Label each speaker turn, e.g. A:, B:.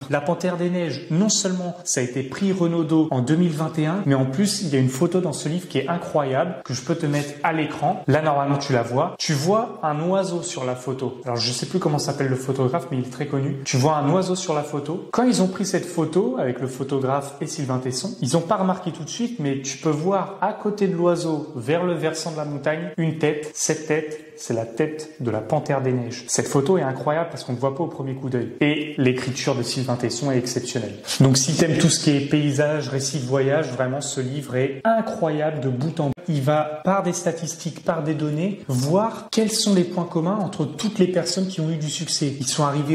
A: La Panthère des Neiges, non seulement ça a été prix Renaudot en 2021, mais en plus il y a une photo dans ce livre qui est incroyable, que je peux te mettre à l'écran. Là normalement tu la vois. Tu vois un oiseau sur la photo. Alors je sais plus comment s'appelle le photographe, mais il est très connu. Tu vois un oiseau sur la photo. Quand ils ont pris cette photo avec le photographe et Sylvain Tesson, ils n'ont pas remarqué tout de suite, mais tu peux voir à côté de l'oiseau, vers le versant de la montagne, une tête. Cette tête, c'est la tête de la Panthère des Neiges. Cette photo est incroyable parce qu'on ne voit pas au premier coup d'œil. Et l'écriture de Sylvain Tesson est exceptionnelle. Donc si t'aimes tout ce qui est paysage, récit de voyage, vraiment ce livre est incroyable de bout en bout. Il va, par des statistiques, par des données, voir quels sont les points communs entre toutes les personnes qui ont eu du succès. Ils sont arrivés